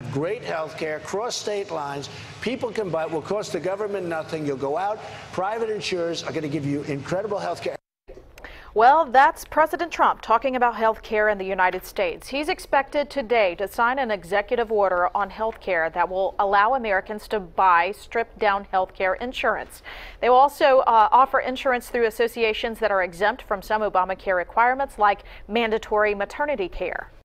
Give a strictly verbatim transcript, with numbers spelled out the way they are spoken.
Great health care, cross state lines. People can buy it. Will cost the government nothing. You'll go out. Private insurers are going to give you incredible health care. Well, that's President Trump talking about health care in the United States. He's expected today to sign an executive order on health care that will allow Americans to buy stripped-down health care insurance. They will also uh, offer insurance through associations that are exempt from some Obamacare requirements, like mandatory maternity care.